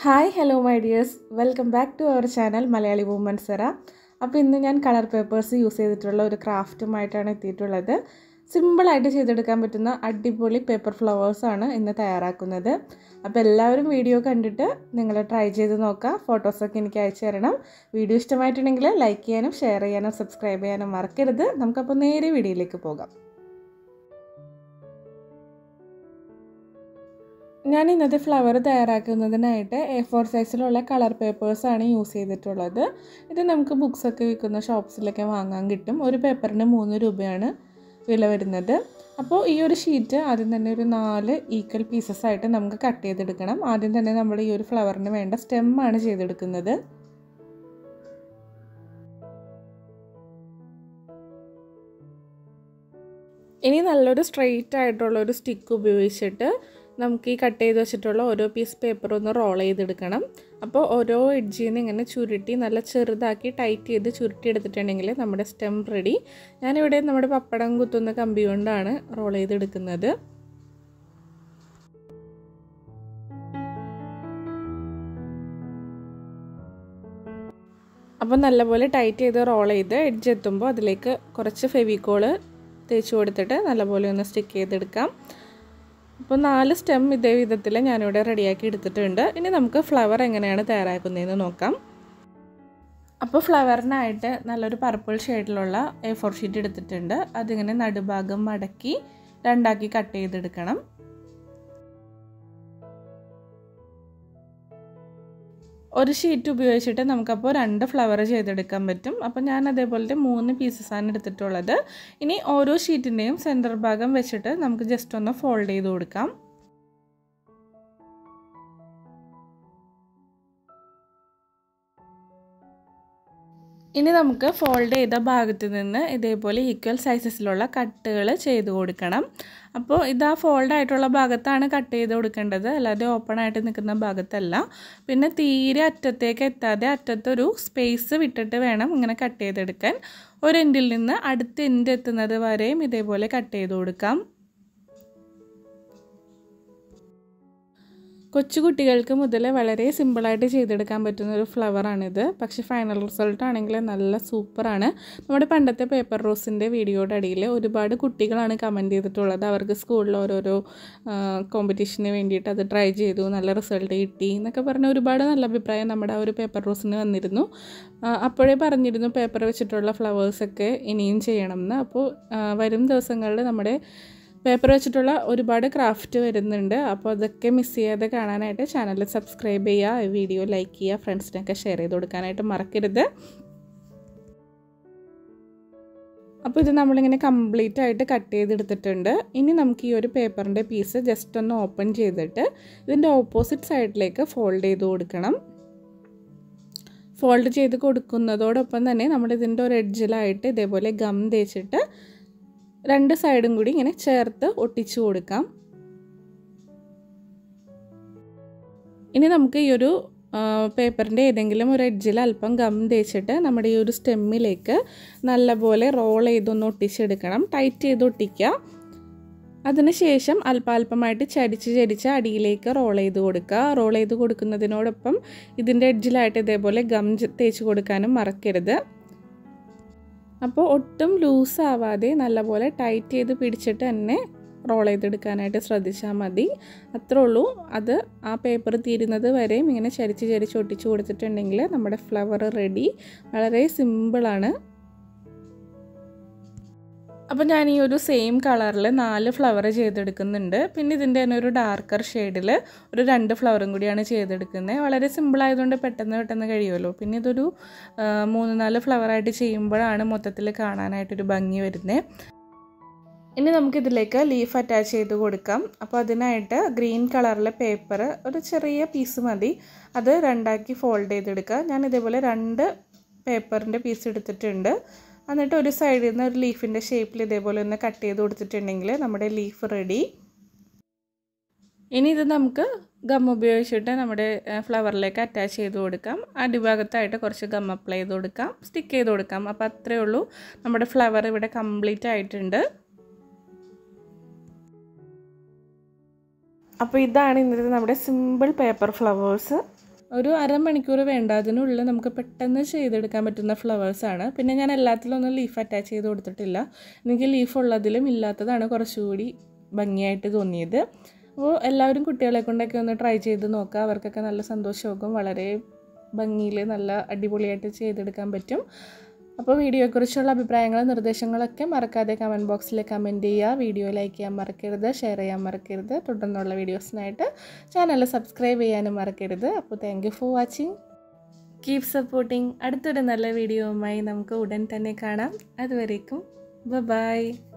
Hi, hello my dears. Welcome back to our channel Malayali Woman Sara. അപ്പോൾ ഇന്ന് ഞാൻ colour papers use ചെയ്തിട്ടുള്ള ഒരു ക്രാഫ്റ്റുമായിട്ടാണ് എത്തിയിട്ടുള്ളത്. സിമ്പിൾ ആയിട്ട് ചെയ്തെടുക്കാൻ പറ്റുന്ന അടിപൊളി പേപ്പർ ഫ്ലവേഴ്സ് ആണ് ഇന്ന് തയ്യാറാക്കുന്നത്. അപ്പോൾ എല്ലാവരും വീഡിയോ കണ്ടിട്ട് നിങ്ങൾ ട്രൈ ചെയ്ത് നോക്കുക. ഫോട്ടോസൊക്കെ എനിക്ക് അയച്ചു തരണം. വീഡിയോ ഇഷ്ടമായിട്ടുണ്ടെങ്കിൽ ലൈക്ക് ചെയ്യാനും ഷെയർ ചെയ്യാനും സബ്സ്ക്രൈബ് ചെയ്യാനും മറക്കരുത്. നമുക്കപ്പോൾ നേരെ വീഡിയോയിലേക്ക് പോകാം. ഞാൻ ഇന്നത്തെ ഫ്ലവർ തയ്യാറാക്കുന്നതിനായിട്ട് A4 സൈസിലുള്ള കളർ പേപ്പേഴ്സാണ് യൂസ് ചെയ്തിട്ടുള്ളത്. ഇത് നമുക്ക് ബുക്സൊക്കെ വിൽക്കുന്ന ഷോപ്സിലൊക്കെ വാങ്ങാൻ കിട്ടും. ഒരു പേപ്പറിന് 3 രൂപയാണ് വില വരുന്നത്. അപ്പോൾ ഈ ഒരു ഷീറ്റ് ആദ്യം തന്നെ ഒരു 4 ഈക്വൽ പീസസ് ആയിട്ട് നമുക്ക് കട്ട് ചെയ്തെടുക്കണം. ആദ്യം തന്നെ നമ്മൾ ഈ ഒരു ഫ്ലവറിന് വേണ്ട സ്റ്റെമ്മാണ് ചെയ്തെടുക്കുന്നത്. ഇനി നല്ലൊരു സ്ട്രെയിറ്റ് ആയിട്ടുള്ളൊരു സ്റ്റിക്ക് ഉപയോഗിച്ചിട്ട് നമുക്ക് ഈ കട്ട് ചെയ്ത് വെച്ചിട്ടുള്ള ഓരോ പീസ് പേപ്പർ ഒന്ന് റോൾ ചെയ്തെടുക്കണം. അപ്പോൾ ഓരോ എഡ്ജിൽ നിന്ന് ഇങ്ങനെ ചുരുട്ടി നല്ല ചെറുതാക്കി ടൈറ്റ് ചെയ്ത് ചുരുട്ടി എടുത്തിട്ടുണ്ടെങ്കിൽ നമ്മുടെ സ്റ്റെം റെഡി. ഞാനിവിടെ നമ്മുടെ പപ്പടം കുത്തുന്ന കമ്പി കൊണ്ടാണ് റോൾ ചെയ്തെടുക്കുന്നത്. അപ്പോൾ നല്ലപോലെ ടൈറ്റ് ചെയ്ത് റോൾ ചെയ്ത് എഡ്ജ് എത്തുമ്പോൾ അതിലേക്ക് കുറച്ച് ഫെവിക്കോള് തേച്ച് കൊടുത്തിട്ട് നല്ലപോലെ ഒന്ന് സ്റ്റിക്ക് ചെയ്തെടുക്കാം. അപ്പോൾ 4 സ്റ്റെം ഇതേ വിധത്തിൽ ഞാനിവിടെ റെഡിയാക്കി എടുത്തിട്ടുണ്ട്. ഇനി നമുക്ക് ഫ്ലവർ എങ്ങനെയാണ് തയ്യാറാക്കുന്നതെന്ന് നോക്കാം. അപ്പോൾ ഫ്ലവറിനായിട്ട് നല്ലൊരു പർപ്പിൾ ഷെയ്ഡിലുള്ള A4 ഷീറ്റ് എടുത്തിട്ടുണ്ട്. അതിങ്ങനെ നടുഭാഗം മടക്കി 2ആക്കി കട്ട് ചെയ്തെടുക്കണം. ഒരു ഷീറ്റ് ഉപയോഗിച്ചിട്ട് നമുക്കപ്പോൾ 2 ഫ്ലവർ ചെയ്തെടുക്കാൻ പറ്റും. അപ്പോൾ ഞാൻ അതേപോലത്തെ 3 പീസസാണ് എടുത്തിട്ടുള്ളത്. ഇനി ഓരോ ഷീറ്റിൻ്റെയും സെൻറ്റർ ഭാഗം വെച്ചിട്ട് നമുക്ക് ജസ്റ്റ് ഒന്ന് ഫോൾഡ് ചെയ്ത് കൊടുക്കാം. ഇനി നമുക്ക് ഫോൾഡ് ചെയ്ത ഭാഗത്ത് നിന്ന് ഇതേപോലെ ഈക്വൽ സൈസസിലുള്ള കട്ടുകൾ ചെയ്ത് കൊടുക്കണം. അപ്പോൾ ഇതാ ഫോൾഡ് ആയിട്ടുള്ള ഭാഗത്താണ് കട്ട് ചെയ്ത് കൊടുക്കേണ്ടത്, അല്ലാതെ ഓപ്പൺ ആയിട്ട് നിൽക്കുന്ന ഭാഗത്തല്ല. പിന്നെ തീരെ അറ്റത്തേക്ക് എത്താതെ അറ്റത്തൊരു സ്പേസ് വിട്ടിട്ട് വേണം ഇങ്ങനെ കട്ട് ചെയ്തെടുക്കാൻ. ഒരു എൻഡിൽ നിന്ന് അടുത്ത എൻഡ് എത്തുന്നത് വരെയും ഇതേപോലെ കട്ട് ചെയ്ത് കൊടുക്കാം. കൊച്ചുകുട്ടികൾക്ക് മുതൽ വളരെ സിമ്പിളായിട്ട് ചെയ്തെടുക്കാൻ പറ്റുന്ന ഒരു ഫ്ലവറാണിത്. പക്ഷേ ഫൈനൽ റിസൾട്ട് ആണെങ്കിൽ നല്ല സൂപ്പറാണ്. നമ്മുടെ പണ്ടത്തെ പേപ്പർ റോസിൻ്റെ വീഡിയോയുടെ അടിയിൽ ഒരുപാട് കുട്ടികളാണ് കമൻറ്റ് ചെയ്തിട്ടുള്ളത്. അവർക്ക് സ്കൂളിൽ ഓരോരോ കോമ്പറ്റീഷന് വേണ്ടിയിട്ട് അത് ട്രൈ ചെയ്തു, നല്ല റിസൾട്ട് കിട്ടി എന്നൊക്കെ പറഞ്ഞ ഒരുപാട് നല്ല അഭിപ്രായം നമ്മുടെ ആ ഒരു പേപ്പർ റോസിന് വന്നിരുന്നു. അപ്പോഴേ പറഞ്ഞിരുന്നു പേപ്പർ വെച്ചിട്ടുള്ള ഫ്ലവേഴ്സൊക്കെ ഇനിയും ചെയ്യണമെന്ന്. അപ്പോൾ വരും ദിവസങ്ങളിൽ നമ്മുടെ പേപ്പർ വെച്ചിട്ടുള്ള ഒരുപാട് ക്രാഫ്റ്റ് വരുന്നുണ്ട്. അപ്പോൾ അതൊക്കെ മിസ് ചെയ്യാതെ കാണാനായിട്ട് ചാനൽ സബ്സ്ക്രൈബ് ചെയ്യുക, വീഡിയോ ലൈക്ക് ചെയ്യുക, ഫ്രണ്ട്സിനൊക്കെ ഷെയർ ചെയ്ത് കൊടുക്കാനായിട്ട് മറക്കരുത്. അപ്പോൾ ഇത് നമ്മളിങ്ങനെ കംപ്ലീറ്റ് ആയിട്ട് കട്ട് ചെയ്തെടുത്തിട്ടുണ്ട്. ഇനി നമുക്ക് ഈ ഒരു പേപ്പറിൻ്റെ പീസ് ജസ്റ്റ് ഒന്ന് ഓപ്പൺ ചെയ്തിട്ട് ഇതിൻ്റെ ഓപ്പോസിറ്റ് സൈഡിലേക്ക് ഫോൾഡ് ചെയ്ത് കൊടുക്കണം. ഫോൾഡ് ചെയ്ത് കൊടുക്കുന്നതോടൊപ്പം തന്നെ നമ്മളിതിൻ്റെ ഒരു എഡ്ജിലായിട്ട് ഇതേപോലെ ഗം തേച്ചിട്ട് 2 സൈഡും കൂടി ഇങ്ങനെ ചേർത്ത് ഒട്ടിച്ചു കൊടുക്കാം. ഇനി നമുക്ക് ഈ ഒരു പേപ്പറിൻ്റെ ഏതെങ്കിലും ഒരു എഡ്ജിൽ അല്പം ഗം തേച്ചിട്ട് നമ്മുടെ ഈ ഒരു സ്റ്റെമ്മിലേക്ക് നല്ലപോലെ റോൾ ചെയ്തൊന്ന് ഒട്ടിച്ചെടുക്കണം. ടൈറ്റ് ചെയ്ത് ഒട്ടിക്കുക. അതിനുശേഷം അല്പാൽപമായിട്ട് ചരിച്ച് അടിയിലേക്ക് റോൾ ചെയ്ത് കൊടുക്കുക. റോൾ ചെയ്ത് കൊടുക്കുന്നതിനോടൊപ്പം ഇതിൻ്റെ എഡ്ജിലായിട്ട് ഇതേപോലെ ഗം തേച്ച് കൊടുക്കാനും മറക്കരുത്. അപ്പോൾ ഒട്ടും ലൂസ് ആവാതെ നല്ലപോലെ ടൈറ്റ് ചെയ്ത് പിടിച്ചിട്ട് തന്നെ റോൾ ചെയ്തെടുക്കാനായിട്ട് ശ്രദ്ധിച്ചാൽ മതി. അത്രേ ഉള്ളൂ. അത് ആ പേപ്പർ തീരുന്നത് വരെയും ഇങ്ങനെ ചരിച്ച് ഒട്ടിച്ച് കൊടുത്തിട്ടുണ്ടെങ്കിൽ നമ്മുടെ ഫ്ലവർ റെഡി. വളരെ സിമ്പിളാണ്. അപ്പോൾ ഞാൻ ഈ ഒരു സെയിം കളറിൽ 4 ഫ്ലവർ ചെയ്തെടുക്കുന്നുണ്ട്. പിന്നെ ഇതിൻ്റെ തന്നെ ഒരു ഡാർക്കർ ഷെയ്ഡിൽ ഒരു 2 ഫ്ലവറും കൂടിയാണ് ചെയ്തെടുക്കുന്നത്. വളരെ സിമ്പിളായതുകൊണ്ട് പെട്ടെന്ന് കഴിയുമല്ലോ. പിന്നെ ഇതൊരു 3-4 ഫ്ലവറായിട്ട് ചെയ്യുമ്പോഴാണ് മൊത്തത്തിൽ കാണാനായിട്ടൊരു ഭംഗി വരുന്നത്. ഇനി നമുക്കിതിലേക്ക് ലീഫ് അറ്റാച്ച് ചെയ്ത് കൊടുക്കാം. അപ്പോൾ അതിനായിട്ട് ഗ്രീൻ കളറിലെ പേപ്പർ ഒരു ചെറിയ പീസ് മതി, അത് 2ആക്കി ഫോൾഡ് ചെയ്തെടുക്കുക. ഞാൻ ഇതേപോലെ 2 പേപ്പറിൻ്റെ പീസ് എടുത്തിട്ടുണ്ട്. എന്നിട്ട് ഒരു സൈഡിൽ നിന്ന് ഒരു ലീഫിൻ്റെ ഷേപ്പിൽ ഇതേപോലെ ഒന്ന് കട്ട് ചെയ്ത് കൊടുത്തിട്ടുണ്ടെങ്കിൽ നമ്മുടെ ലീഫ് റെഡി. ഇനി ഇത് നമുക്ക് ഗം ഉപയോഗിച്ചിട്ട് നമ്മുടെ ഫ്ലവറിലേക്ക് അറ്റാച്ച് ചെയ്ത് കൊടുക്കാം. അടിഭാഗത്തായിട്ട് കുറച്ച് ഗം അപ്ലൈ ചെയ്ത് കൊടുക്കാം, സ്റ്റിക്ക് ചെയ്ത് കൊടുക്കാം. അപ്പോൾ അത്രയേ ഉള്ളൂ. നമ്മുടെ ഫ്ലവർ ഇവിടെ കംപ്ലീറ്റ് ആയിട്ടുണ്ട്. അപ്പോൾ ഇതാണ് ഇന്നത്തെ നമ്മുടെ സിമ്പിൾ പേപ്പർ ഫ്ലവേഴ്സ്. ഒരു അരമണിക്കൂർ വേണ്ട, അതിനുള്ളിൽ നമുക്ക് പെട്ടെന്ന് ചെയ്തെടുക്കാൻ പറ്റുന്ന ഫ്ലവേഴ്സാണ്. പിന്നെ ഞാൻ എല്ലാത്തിലും ഒന്നും ലീഫ് അറ്റാച്ച് ചെയ്ത് കൊടുത്തിട്ടില്ല. എനിക്ക് ലീഫ് ഉള്ളതിലും ഇല്ലാത്തതാണ് കുറച്ചുകൂടി ഭംഗിയായിട്ട് തോന്നിയത്. അപ്പോൾ എല്ലാവരും കുട്ടികളെ കൊണ്ടൊക്കെ ഒന്ന് ട്രൈ ചെയ്ത് നോക്കുക. അവർക്കൊക്കെ നല്ല സന്തോഷമാകും. വളരെ ഭംഗിയിൽ നല്ല അടിപൊളിയായിട്ട് ചെയ്തെടുക്കാൻ പറ്റും. അപ്പോൾ വീഡിയോയെക്കുറിച്ചുള്ള അഭിപ്രായങ്ങളും നിർദ്ദേശങ്ങളൊക്കെ മറക്കാതെ കമൻറ്റ് ബോക്സിൽ കമൻറ്റ് ചെയ്യുക. വീഡിയോ ലൈക്ക് ചെയ്യാൻ മറക്കരുത്, ഷെയർ ചെയ്യാൻ മറക്കരുത്. തുടർന്നുള്ള വീഡിയോസിനായിട്ട് ചാനൽ സബ്സ്ക്രൈബ് ചെയ്യാനും മറക്കരുത്. അപ്പോൾ thank you for watching. Keep supporting. അടുത്തൊരു നല്ല വീഡിയോവുമായി നമുക്ക് ഉടൻ തന്നെ കാണാം. അതുവരേക്കും ബൈ.